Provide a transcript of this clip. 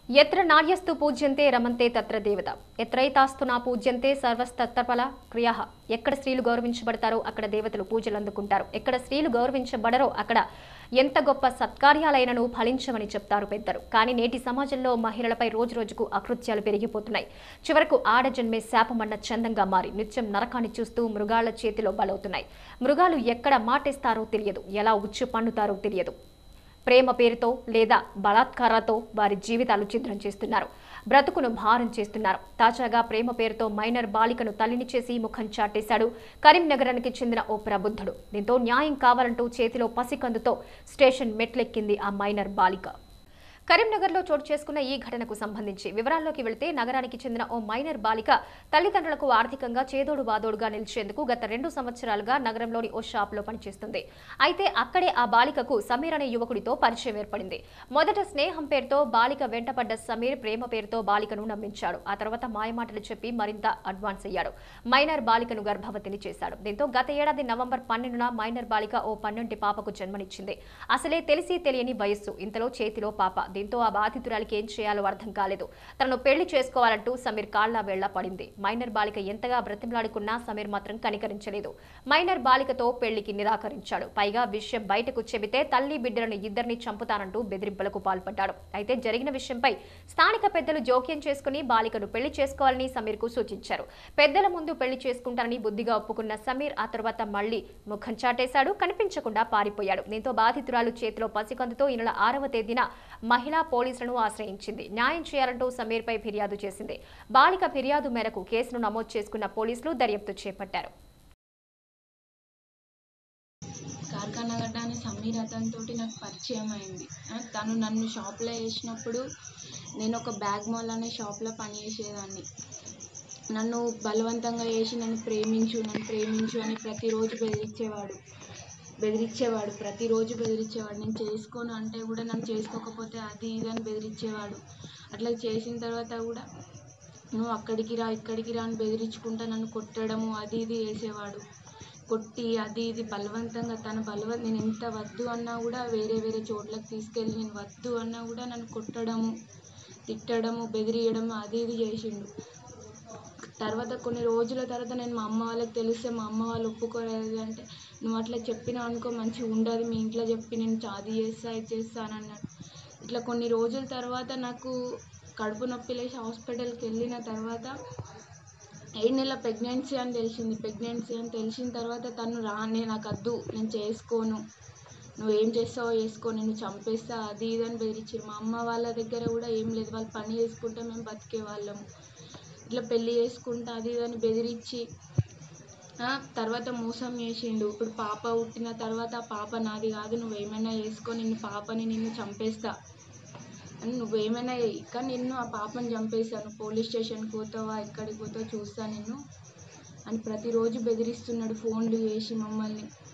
यत्र नार्यस्तु पूज्यन्ते रमन्ते तत्र देवता ఎత్రైతాస్తు నా పూజ్యంతే సర్వస్తత్పల క్రియాః ఎక్కడ స్త్రీలు గౌరవించబడతారో అక్కడ దేవతలు పూజలు అందుకుంటారు ఎక్కడ స్త్రీలు గౌరవించబడరో అక్కడ ఎంత గొప్ప సత్కార్యాలైనను ఫలించమని చెప్తారు పెద్దలు కానీ నేటి సమాజంలో మహిళలపై రోజురోజుకు అకృత్యాలు పెరిగిపోతున్నాయి చివరకు ఆడజన్మే శాపమన్న చందంగా మారి నిత్యం నరకాన్ని చూస్తూ మృగాల చేతిలో బలవుతున్నాయి మృగాలు ఎక్కడ మాటేస్తారో తెలియదు ఎలా ఉచ్చు పన్నుతారో తెలియదు ప్రేమ పేరుతో లేదా బలాత్కారాలతో వారి జీవితాలు ఛిద్రం చేస్తున్నారు బ్రతుకును భారం చేస్తున్నారు తాజాగా ప్రేమ పేరుతో మైనర్ బాలికను తల్లిని చేసి ముఖం చాటేశాడు కరీంనగరానికి చెందిన ఓ ప్రబుద్ధుడు దీంతో న్యాయం కావాలంటూ చేతిలో పసికందుతో స్టేషన్ మెట్లెక్కింది ఆ మైనర్ బాలిక కరీంనగర్లో చోటు చేసుకున్న ఈ ఘటనకు సంబంధించి వివరాల్లోకి వెళితే నగరానికి చెందిన ఓ మైనర్ బాలిక తల్లిదండ్రులకు ఆర్థికంగా చేదోడు వాదోడుగా నిలిచేందుకు గత 2 సంవత్సరాలుగా నగరంలోని ఓ షాపులో పనిచేస్తుంది అయితే అక్కడే ఆ బాలికకు సమీర్ అనే యువకుడితో పరిచయం ఏర్పడింది మొదట స్నేహం పేరుతో బాలిక వెంటపడ్డ సమీర్ ప్రేమ పేరుతో బాలికను నమ్మించాడు ఆ తర్వాత మాయమాటలు చెప్పి మరింత అడ్వాన్స్ అయ్యాడు మైనర్ బాలికను గర్భవతిని చేశాడు దీంతో గత ఏడాది నవంబర్ 12న మైనర్ బాలిక ఓ 12 పాపకు జన్మనిచ్చింది అసలే తెలిసి తెలియని వయస్సు ఇంతలో చేతిలో పాప దీంతో ఆ బాధితురాలికి ఏం చేయాలో అర్థం కాలేదు తనను పెళ్లి చేసుకోవాలంటూ సమీర్ కాళ్ల వేళ్ల పడింది మైనర్ బాలిక ఎంతగా బ్రతిమలాడుకున్నా సమీర్ మాత్రం కనికరించలేదు మైనర్ బాలికతో పెళ్లికి నిరాకరించాడు పైగా విషయం బయటకు చెబితే తల్లి బిడ్డలను ఇద్దరిని చంపుతానంటూ బెదిరింపులకు పాల్పడ్డాడు అయితే జరిగిన విషయంపై స్థానిక పెద్దలు జోక్యం చేసుకుని బాలికను పెళ్లి చేసుకోవాలని సమీర్ కు సూచించారు పెద్దల ముందు పెళ్లి చేసుకుంటానని బుద్ధిగా ఒప్పుకున్న సమీర్ ఆ తర్వాత మళ్లీ ముఖం చాటేశాడు కనిపించకుండా పారిపోయాడు దీంతో బాధితురాలు చేతిలో పసికందుతో ఈ నెల 6వ తేదీన మహిళా పోలీసులను ఆశ్రయించింది న్యాయం చేయాలంటూ సమీర్ పై ఫిర్యాదు చేసింది బాలిక ఫిర్యాదు మేరకు కేసును నమోదు చేసుకున్న పోలీసులు దర్యాప్తు చేపట్టారు కారినాగర్ అనే సమీర్ అతనితోటి నాకు పరిచయం అయింది తను నన్ను షాప్లో వేసినప్పుడు నేను ఒక బ్యాగ్ మాల్ అనే షాప్లో పనిచేసేదాన్ని నన్ను బలవంతంగా వేసి నన్ను ప్రేమించు అని ప్రతిరోజు ప్రతిరోజు బెదిరించేవాడు నేను చేసుకోను అంటే కూడా నన్ను చేసుకోకపోతే అది ఇది అని బెదిరించేవాడు అట్లా చేసిన తర్వాత కూడా నువ్వు అక్కడికి రా ఇక్కడికి రా అని బెదిరించుకుంటా నన్ను కొట్టడము అది ఇది వేసేవాడు కొట్టి అది ఇది బలవంతంగా నేను ఎంత వద్దు అన్నా కూడా వేరే చోట్లకు తీసుకెళ్ళి నేను వద్దు అన్నా కూడా నన్ను కొట్టడము తిట్టడము బెదిరియడము అది ఇది చేసిండు తర్వాత కొన్ని రోజుల తర్వాత నేను మా అమ్మ వాళ్ళకి తెలిస్తే మా అమ్మ వాళ్ళు ఒప్పుకోలేదు అంటే నువ్వు అట్లా చెప్పినావు అనుకో మంచిగా ఉండదు మీ ఇంట్లో చెప్పి నేను అది చేస్తా ఇది చేస్తాను అన్నాడు ఇట్లా కొన్ని రోజుల తర్వాత నాకు కడుపు నొప్పి లేచి హాస్పిటల్కి వెళ్ళిన తర్వాత 7 నెలల ప్రెగ్నెన్సీ అని తెలిసిన తర్వాత తను నాకు వద్దు నేను చేసుకోను నువ్వేం చేస్తావో చేసుకో నేను చంపేస్తా అది ఇది అని బెదిరించారు మా అమ్మ వాళ్ళ దగ్గర కూడా ఏం లేదు వాళ్ళు పని చేసుకుంటే మేము బతికే వాళ్ళము ఇట్లా పెళ్లి చేసుకుంటా అది ఇదని బెదిరించి తర్వాత మోసం చేసిండు ఇప్పుడు పాప పుట్టిన తర్వాత ఆ పాప నాది కాదు నువ్వేమైనా చేసుకో నిన్ను చంపేస్తా అని నువ్వేమైనా ఇక ఆ పాపని చంపేస్తాను పోలీస్ స్టేషన్కి పోతావా ఎక్కడికి పోతావో చూస్తా నిన్ను అని ప్రతిరోజు బెదిరిస్తున్నాడు ఫోన్లు చేసి మమ్మల్ని